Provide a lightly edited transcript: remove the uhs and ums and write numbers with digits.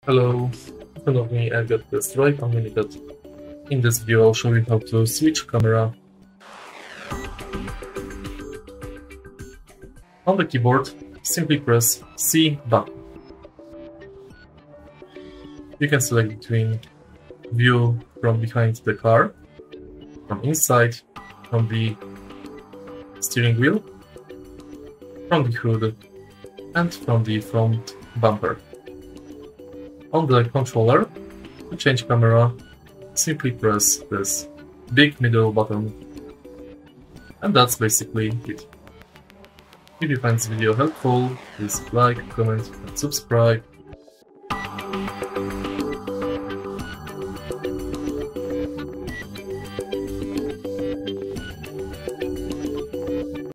Hello, in front of me I've got this right unlimited. In this video I'll show you how to switch camera. On the keyboard, simply press C button. You can select between view from behind the car, from inside, from the steering wheel, from the hood, and from the front bumper. On the controller, to change camera, simply press this big middle button. And that's basically it. If you find this video helpful, please like, comment and subscribe.